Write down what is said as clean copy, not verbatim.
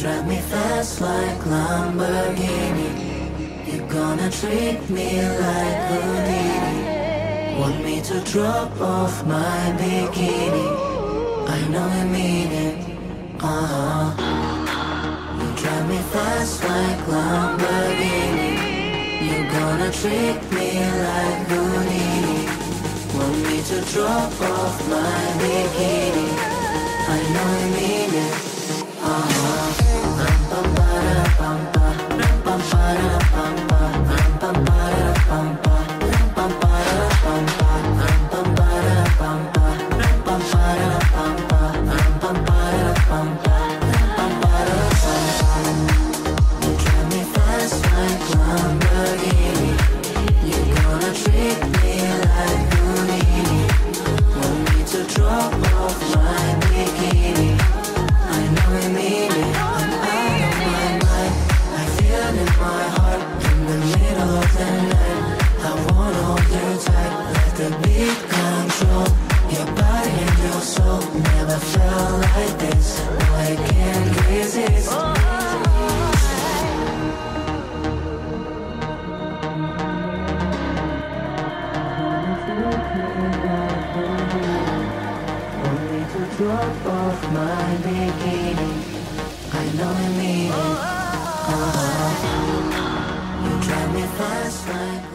drive me fast like Lamborghini. You're gonna treat me like Houdini. Want me to drop off my bikini? I know you mean it. You drive me fast like Lamborghini. You're gonna treat me like Houdini. Want me to drop off my bikini? I know you mean it. Your body and your soul never felt like this. No, I can't resist. Want me to drop off my bikini? I know you mean it. You drive me fast like